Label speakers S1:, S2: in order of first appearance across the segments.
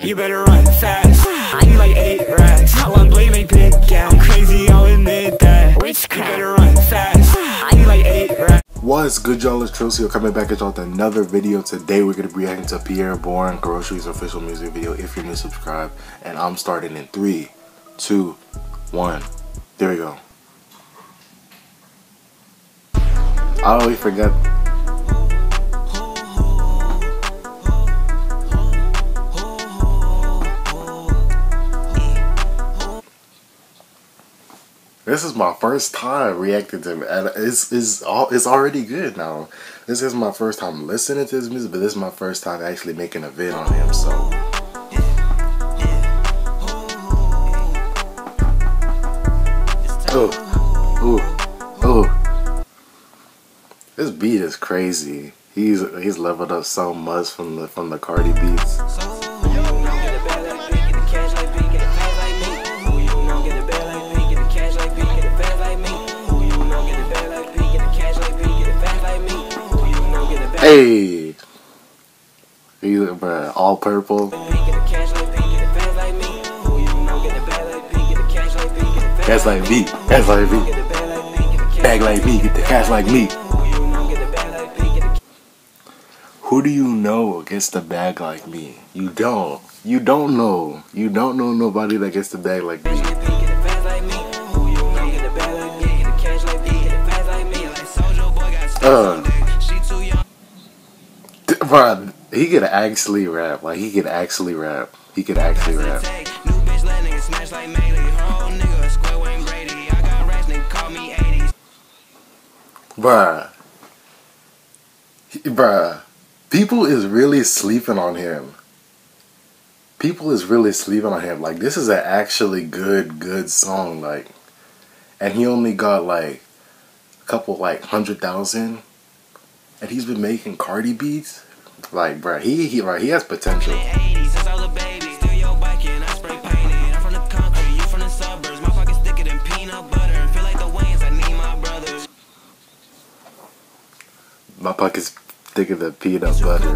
S1: You better run fast. I need like 8 racks. How long blade make big gap? Crazy, I'll admit that. Which you better run fast. I need like 8 racks.
S2: What's good, y'all? It's Trosio coming back at y'all with another video. Today we're gonna be reacting to Pierre Bourne Groceries official music video. If you're new, subscribe. And I'm starting in 3, 2, 1. There we go. I always forget. This is my first time reacting to him, and it's already good now. This is my first time listening to his music, but this is my first time actually making a vid on him, so. Oh. This beat is crazy. He's leveled up so much from the Cardi beats. Hey, bruh, all purple. Cash like me, cash like me. Bag like me, get the cash like me. Who do you know gets the bag like me? You don't. You don't know. You don't know nobody that gets the bag like me. Bruh, he could actually rap. Like, he could actually rap. He could actually rap. Bruh, people is really sleeping on him. People is really sleeping on him. Like, this is an actually good song. Like, and he only got like a couple, like 100,000, and he's been making Cardi beats. Like, bruh, he has potential. My pocket's thicker than peanut butter.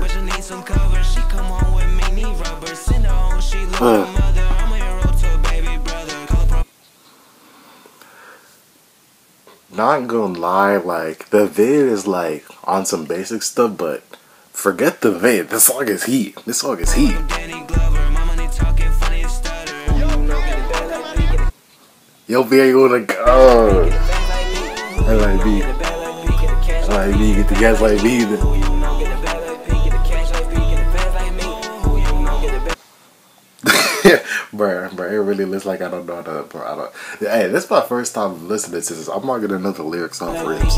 S2: Not gonna lie, like, the vid is like on some basic stuff, but forget the vid. This song is heat. This song is heat. Yo, be able to go. I like me. I like me. Get the gas like me. Bruh, it really looks like I don't know how to, bro. I don't. Hey, this is my first time listening to this. I'm not gonna know the lyrics off for him, so.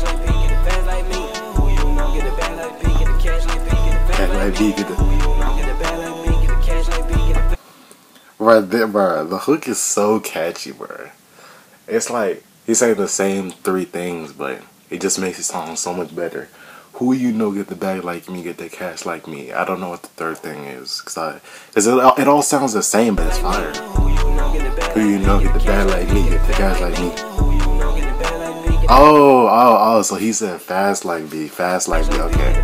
S2: Bruh, the hook is so catchy, bruh. It's like he's saying the same 3 things, but it just makes it sound so much better. Who you know get the bag like me, get the cash like me. I don't know what the 3rd thing is, cause it all sounds the same, but it's fire. Who you know get the bag like me, get the cash like me. Oh, so he said fast like me, okay.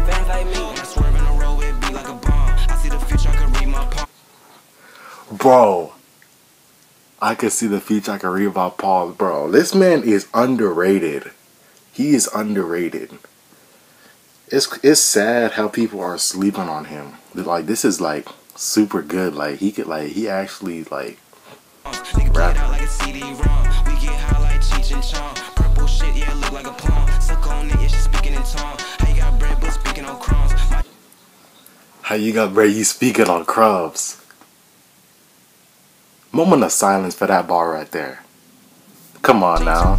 S2: Bro, I can see the future, I can read my palms, bro. This man is underrated. He is underrated. It's sad how people are sleeping on him. Like, this is like super good. Like, he actually like rap. How you got bread? You speaking on crumbs. Moment of silence for that bar right there. Come on now.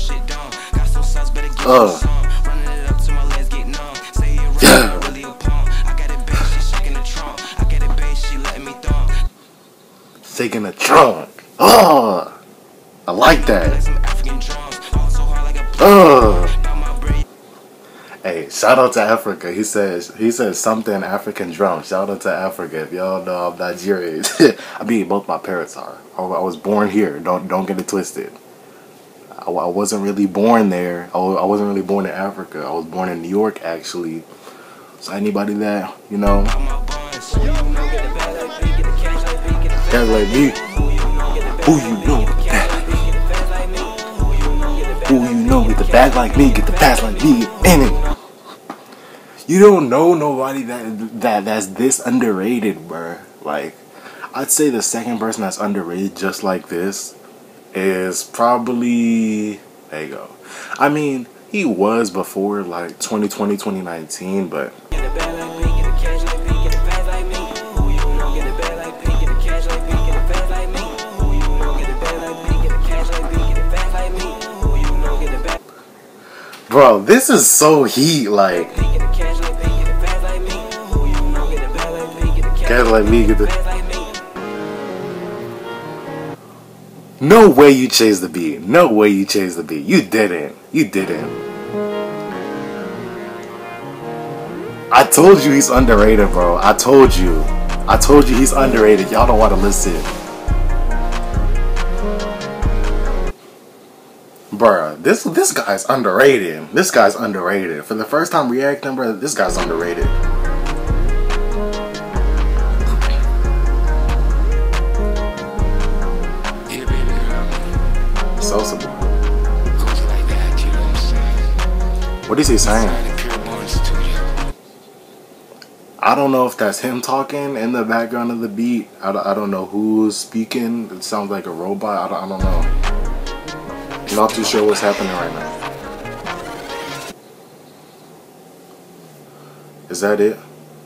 S2: Taking the trunk. Oh, I like that. Hey, shout out to Africa. He says something African drum. Shout out to Africa. If y'all know I'm Nigerian. I mean, both my parents are. I was born here. Don't get it twisted. I wasn't really born there. I wasn't really born in Africa. I was born in New York, actually. So anybody that, you know. Guys like me. Who you know get the bag like me? Who you know get the bag like me? Get the pass like me. In it. You don't know nobody that's this underrated, bruh. Like, I'd say the second person that's underrated just like this is probably, there you go. I mean, he was before like 2020, 2019, but bro, this is so heat, like. Guys like me get the. No way you chased the beat. No way you chased the beat. You didn't. You didn't. I told you he's underrated, bro. I told you. I told you he's underrated. Y'all don't want to listen. Bruh, this guy's underrated. This guy's underrated. For the first time reacting, bro, this guy's underrated. Sosa boy. What is he saying? I don't know if that's him talking in the background of the beat. I don't know who's speaking. It sounds like a robot. I don't know. I'm not too sure what's happening right now. Is that it?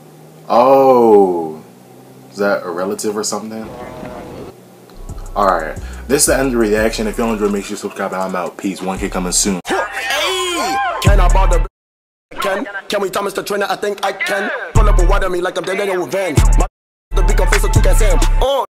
S2: Oh, is that a relative or something? Alright, this is the end of the reaction. If you enjoyed, make sure you subscribe and I'm out. Peace. 1K coming soon.
S3: Hey! Can I bother? Can we Thomas the trainer? I think I can. Pull up and water me like I'm dead at revenge. My the big face of 2 can